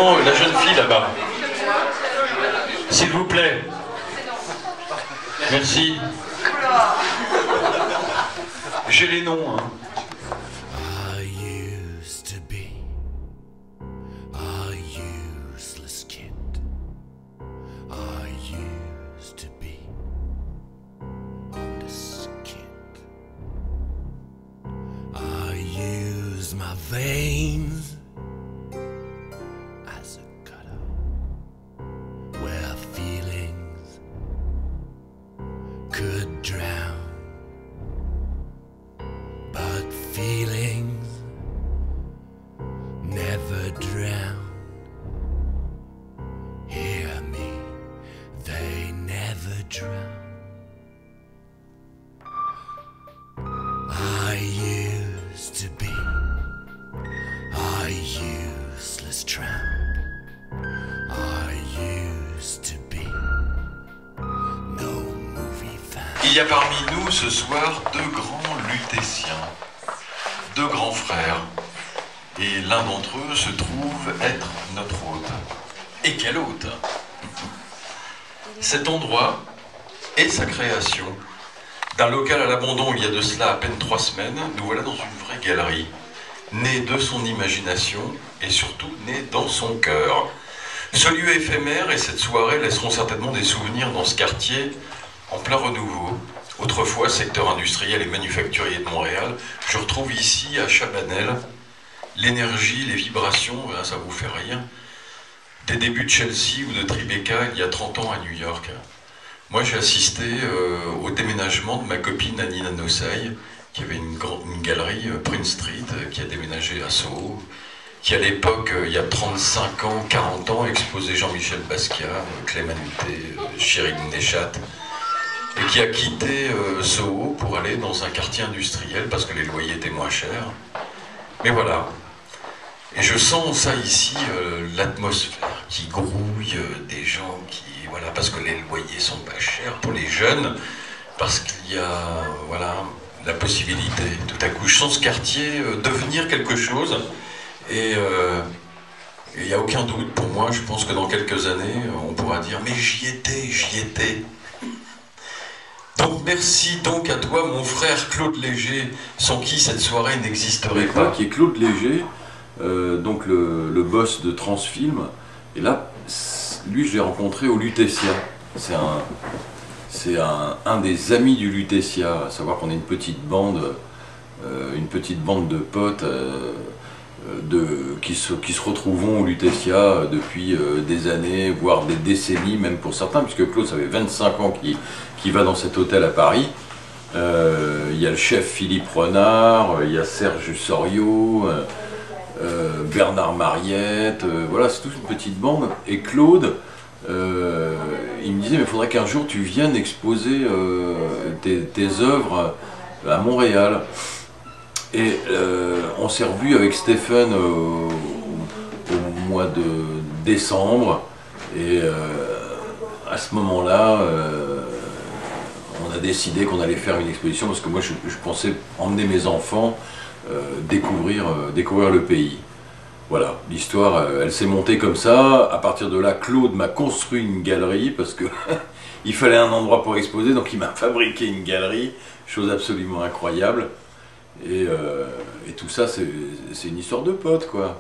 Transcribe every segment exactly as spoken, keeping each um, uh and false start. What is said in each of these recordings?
Non, la jeune fille là-bas. S'il vous plaît. Merci. J'ai les noms, hein. My veins as a gutter where feelings could drown, but feelings never drown. Hear me, they never drown. I used to be a useless tramp. I used to be no movie fan. Il y a parmi nous ce soir deux grands lutétiens, deux grands frères. Et l'un d'entre eux se trouve être notre hôte. Et quel hôte! Cet endroit et sa création. D'un local à l'abandon il y a de cela à peine trois semaines, nous voilà dans une vraie galerie. Né de son imagination et surtout né dans son cœur. Ce lieu éphémère et cette soirée laisseront certainement des souvenirs dans ce quartier en plein renouveau. Autrefois secteur industriel et manufacturier de Montréal, je retrouve ici à Chabanel l'énergie, les vibrations, ça vous fait rire, des débuts de Chelsea ou de Tribeca il y a trente ans à New York. Moi j'ai assisté euh, au déménagement de ma copine Anina Nossaï, qui avait une, grande, une galerie, euh, Prince Street, euh, qui a déménagé à Soho, qui à l'époque, euh, il y a trente-cinq ans, quarante ans, exposait Jean-Michel Basquiat, euh, Clément Huté, euh, Chérine Deschat, et qui a quitté euh, Soho pour aller dans un quartier industriel parce que les loyers étaient moins chers. Mais voilà. Et je sens ça ici, euh, l'atmosphère qui grouille, euh, des gens qui... Voilà, parce que les loyers sont pas chers pour les jeunes, parce qu'il y a... Voilà... la possibilité, tout à coup, je sens ce quartier euh, devenir quelque chose, et il n'y a aucun doute pour moi, je pense que dans quelques années, on pourra dire « mais j'y étais, j'y étais ». Donc merci donc à toi, mon frère Claude Léger, sans qui cette soirée n'existerait pas. Qui est Claude Léger, euh, donc le, le boss de Transfilm, et là, lui je l'ai rencontré au Lutetia, c'est un... C'est un, un des amis du Lutetia, à savoir qu'on est une petite bande, euh, une petite bande de potes euh, de, qui, se, qui se retrouvent au Lutetia depuis euh, des années, voire des décennies, même pour certains, puisque Claude, ça fait vingt-cinq ans qu'il qu'il va dans cet hôtel à Paris. Euh, il y a le chef Philippe Renard, il y a Serge Soriot, euh, euh, Bernard Mariette, euh, voilà, c'est toute une petite bande. Et Claude, Euh, il me disait mais il faudrait qu'un jour tu viennes exposer euh, tes, tes œuvres à Montréal. Et euh, on s'est revu avec Stéphane euh, au mois de décembre, et euh, à ce moment-là euh, on a décidé qu'on allait faire une exposition, parce que moi je, je pensais emmener mes enfants euh, découvrir, euh, découvrir le pays. Voilà, l'histoire, euh, elle s'est montée comme ça. À partir de là, Claude m'a construit une galerie, parce que il fallait un endroit pour exposer, donc il m'a fabriqué une galerie, chose absolument incroyable. Et, euh, et tout ça, c'est une histoire de potes, quoi.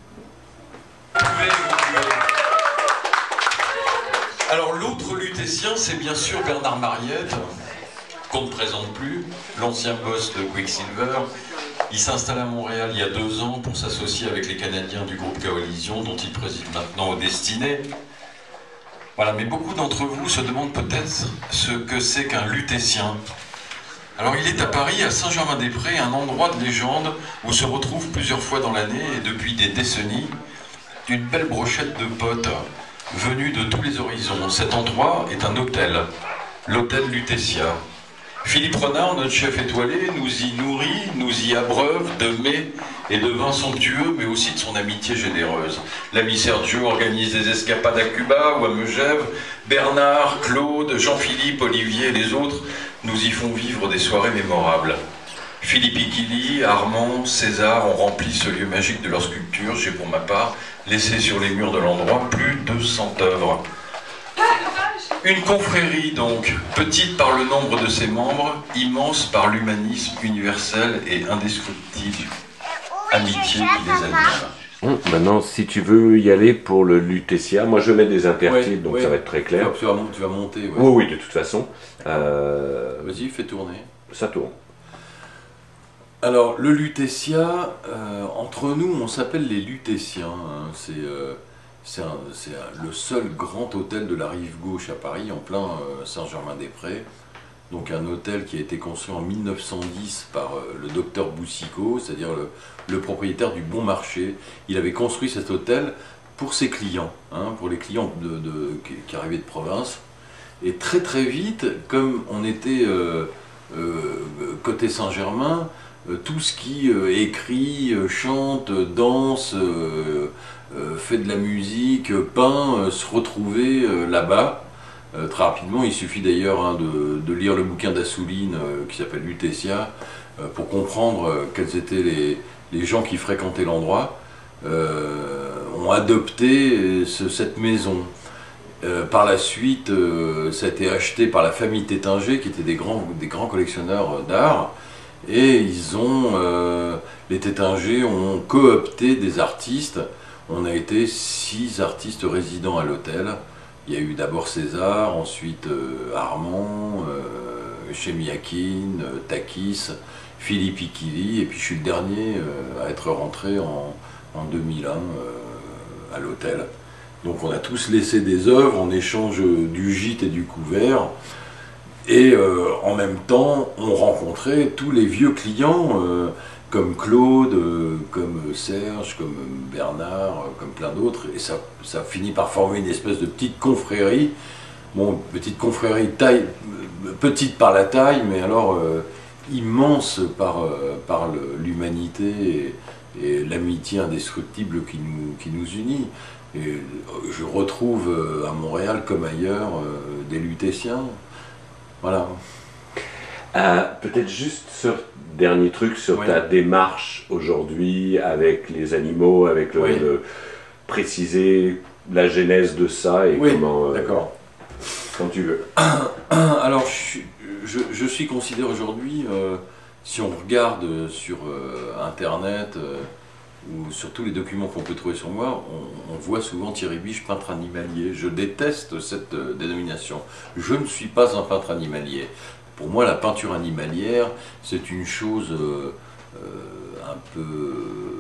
Alors l'autre lutétien, c'est bien sûr Bernard Mariette, qu'on ne présente plus, l'ancien boss de Quicksilver. Il s'installe à Montréal il y a deux ans pour s'associer avec les Canadiens du groupe Coalition, dont il préside maintenant au Destiné. Voilà, mais beaucoup d'entre vous se demandent peut-être ce que c'est qu'un lutétien. Alors il est à Paris, à Saint-Germain-des-Prés, un endroit de légende où se retrouvent plusieurs fois dans l'année et depuis des décennies une belle brochette de potes venus de tous les horizons. Cet endroit est un hôtel, l'hôtel Lutetia. Philippe Renard, notre chef étoilé, nous y nourrit, nous y abreuve de mets et de vins somptueux, mais aussi de son amitié généreuse. L'ami Sergio organise des escapades à Cuba ou à Megève. Bernard, Claude, Jean-Philippe, Olivier et les autres nous y font vivre des soirées mémorables. Philippe Ikili, Armand, César ont rempli ce lieu magique de leur sculpture. J'ai pour ma part laissé sur les murs de l'endroit plus de cent œuvres. Une confrérie donc, petite par le nombre de ses membres, immense par l'humanisme universel et indescriptible amitié qui les anime. Hum, Maintenant, si tu veux y aller pour le Lutetia, moi je mets des intertitres, Ouais, donc ouais. ça va être très clair. Tu vas, tu vas monter. Ouais. Oui, oui, de toute façon. Euh, Vas-y, fais tourner. ça tourne. Alors, le Lutetia, euh, entre nous, on s'appelle les Lutétiens. Hein. C'est euh, c'est un- c'est un- le seul grand hôtel de la rive gauche à Paris, en plein euh, Saint-Germain-des-Prés. Donc un hôtel qui a été construit en mille neuf cent dix par euh, le docteur Boussicot, c'est-à-dire le, le propriétaire du Bon Marché. Il avait construit cet hôtel pour ses clients, hein, pour les clients de, de- qui, qui arrivaient de province. Et très très vite, comme on était euh, euh, côté Saint-Germain, euh, tout ce qui euh, écrit, euh, chante, danse, euh, euh, fait de la musique, euh, peint, euh, se retrouvait euh, là-bas. Euh, très rapidement, il suffit d'ailleurs hein, de, de lire le bouquin d'Assouline euh, qui s'appelle Lutetia euh, pour comprendre euh, quels étaient les, les gens qui fréquentaient l'endroit, euh, ont adopté ce- cette maison. Euh, par la suite, euh, ça a été acheté par la famille Tétinger, qui étaient des grands, des grands collectionneurs d'art, et ils ont, euh, les Tétinger ont coopté des artistes. On a été six artistes résidents à l'hôtel. Il y a eu d'abord César, ensuite euh, Armand, euh, Chemiakin, euh, Takis, Philippe Ikili, et puis je suis le dernier euh, à être rentré en, en deux mille un euh, à l'hôtel. Donc on a tous laissé des œuvres en échange du gîte et du couvert. Et euh, en même temps, on rencontrait tous les vieux clients, euh, comme Claude, euh, comme Serge, comme Bernard, euh, comme plein d'autres. Et ça, ça finit par former une espèce de petite confrérie. Bon, petite confrérie taille, euh, petite par la taille, mais alors euh, immense par, euh, par le- l'humanité et, et l'amitié indestructible qui nous, qui nous unit. Et je retrouve euh, à Montréal comme ailleurs euh, des Lutétiens. Voilà. Euh, Peut-être juste ce dernier truc sur Oui. ta démarche aujourd'hui avec les animaux, avec le, Oui. le- préciser la genèse de ça et Oui, comment. euh, d'accord. Quand tu veux. Alors, je, suis- je, je suis considéré aujourd'hui, euh, si on regarde sur euh, Internet euh, ou sur tous les documents qu'on peut trouver sur moi, on, on voit souvent Thierry Biche, peintre animalier. Je déteste cette euh, dénomination. Je ne suis pas un peintre animalier. Pour moi, la peinture animalière, c'est une chose euh, euh, un peu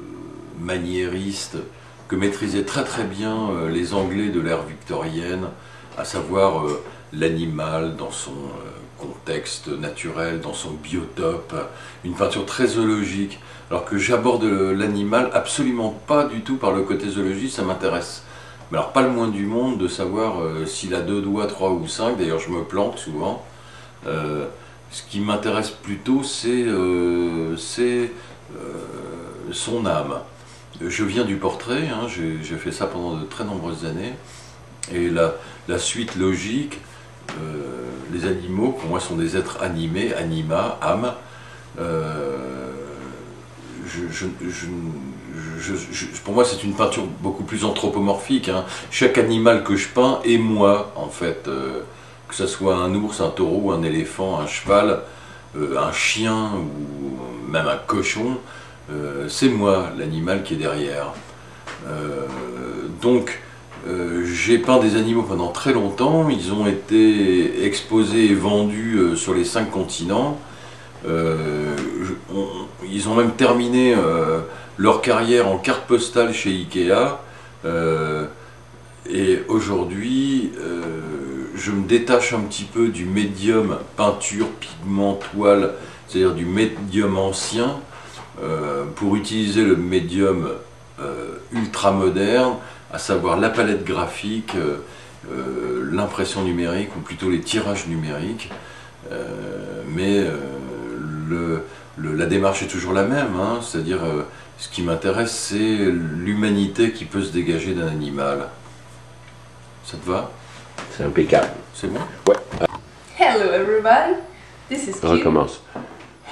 maniériste que maîtrisaient très très bien euh, les Anglais de l'ère victorienne, à savoir euh, l'animal dans son euh, contexte naturel, dans son biotope, une peinture très zoologique, alors que j'aborde le- l'animal absolument pas du tout par le côté zoologique, ça m'intéresse. Mais alors pas le moins du monde de savoir euh, s'il a deux doigts, trois ou cinq, d'ailleurs je me plante souvent. Euh, ce qui m'intéresse plutôt c'est euh, c'est, euh, son âme. Je viens du portrait, hein, j'ai j'ai fait ça pendant de très nombreuses années, et la, la suite logique, euh, les animaux pour moi sont des êtres animés, anima, âme. Euh, je, je, je, je, je, pour moi c'est une peinture beaucoup plus anthropomorphique, hein. Chaque animal que je peins est moi en fait, euh, que ce soit un ours, un taureau, un éléphant, un cheval, euh, un chien ou même un cochon, euh, c'est moi l'animal qui est derrière. Euh, donc euh, j'ai peint des animaux pendant très longtemps, ils ont été exposés et vendus euh, sur les cinq continents. Euh, je- on- ils ont même terminé euh, leur carrière en carte postale chez Ikea. Euh, et aujourd'hui, euh, je me détache un petit peu du médium peinture, pigment, toile, c'est-à-dire du médium ancien, euh, pour utiliser le médium euh, ultra moderne, à savoir la palette graphique, euh, euh, l'impression numérique, ou plutôt les tirages numériques. Euh, mais euh, le, le- la démarche est toujours la même, hein, c'est-à-dire euh, ce qui m'intéresse, c'est l'humanité qui peut se dégager d'un animal. Ça te va? C'est impeccable. C'est bon? Hello everybody, this is Kim. Recommence.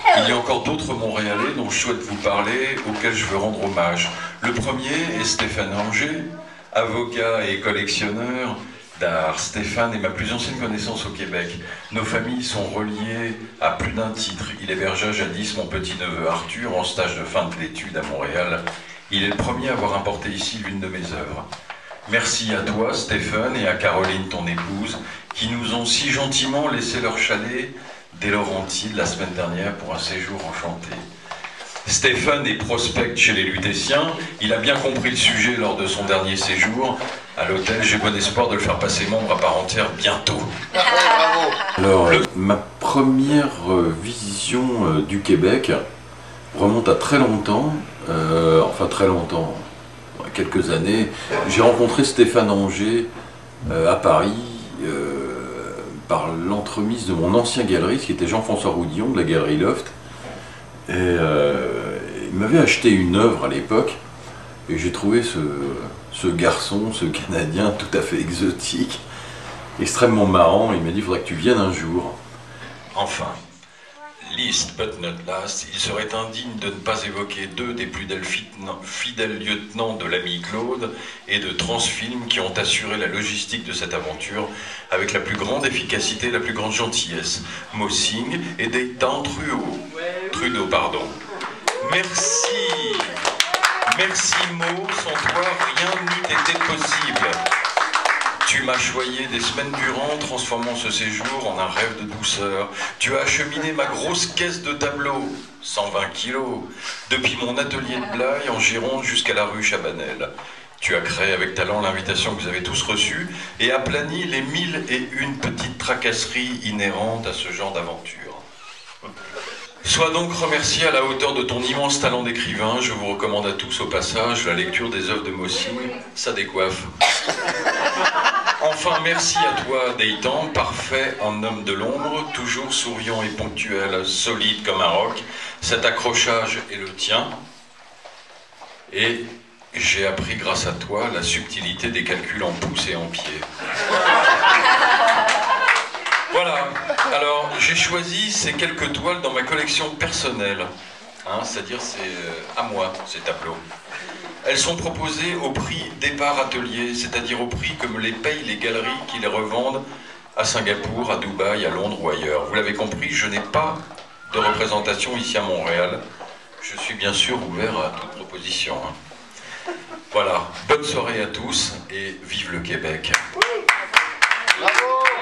Il y a encore d'autres Montréalais dont je souhaite vous parler, auxquels je veux rendre hommage. Le premier est Stéphane Anger, avocat et collectionneur d'art. Stéphane est ma plus ancienne connaissance au Québec. Nos familles sont reliées à plus d'un titre. Il hébergea jadis mon petit-neveu Arthur en stage de fin d'études à Montréal. Il est le premier à avoir importé ici l'une de mes œuvres. Merci à toi, Stéphane, et à Caroline, ton épouse, qui nous ont si gentiment laissé leur chalet des Laurentides la semaine dernière pour un séjour enchanté. Stéphane est prospect chez les Lutétiens. Il a bien compris le sujet lors de son dernier séjour à l'hôtel. J'ai bon espoir de le faire passer membre à part entière bientôt. Alors, le... ma première euh, vision euh, du Québec remonte à très longtemps, euh, enfin très longtemps, quelques années. J'ai rencontré Stéphane Anger euh, à Paris euh, par l'entremise de mon ancien galeriste qui était Jean-François Roudillon de la galerie Loft. Et euh, il m'avait acheté une œuvre à l'époque et j'ai trouvé ce, ce garçon, ce Canadien tout à fait exotique, extrêmement marrant. Il m'a dit: il faudrait que tu viennes un jour. Enfin, last but not last, il serait indigne de ne pas évoquer deux des plus fidèles lieutenants de l'ami Claude et de Transfilm qui ont assuré la logistique de cette aventure avec la plus grande efficacité et la plus grande gentillesse. Mossing et Dayton Trudeau. Trudeau, pardon. Merci. Merci Mo, sans toi rien n'eût été possible. Tu m'as choyé des semaines durant, transformant ce séjour en un rêve de douceur. Tu as acheminé ma grosse caisse de tableaux, cent vingt kilos, depuis mon atelier de Blaye en Gironde jusqu'à la rue Chabanel. Tu as créé avec talent l'invitation que vous avez tous reçue et aplani les mille et une petites tracasseries inhérentes à ce genre d'aventure. Sois donc remercié à la hauteur de ton immense talent d'écrivain. Je vous recommande à tous au passage la lecture des œuvres de Mossing, ça décoiffe. Enfin, merci à toi, Dayton, parfait en homme de l'ombre, toujours souriant et ponctuel, solide comme un roc. Cet accrochage est le tien. Et j'ai appris grâce à toi la subtilité des calculs en pouces et en pieds. Voilà, alors j'ai choisi ces quelques toiles dans ma collection personnelle, hein, c'est-à-dire c'est euh, à moi ces tableaux. Elles sont proposées au prix départ atelier, c'est-à-dire au prix que me les payent les galeries qui les revendent à Singapour, à Dubaï, à Londres ou ailleurs. Vous l'avez compris, je n'ai pas de représentation ici à Montréal. Je suis bien sûr ouvert à toute proposition. Hein. Voilà, bonne soirée à tous et vive le Québec. Bravo.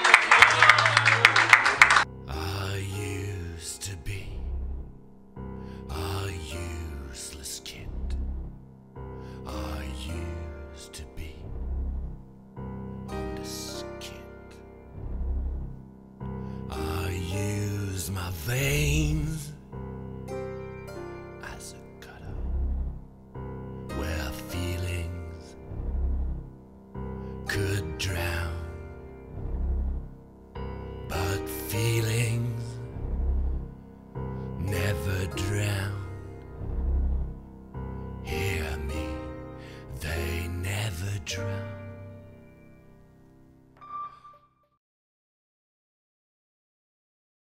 My veins as a cutter where feelings could drown, but feelings never drown. Hear me, they never drown.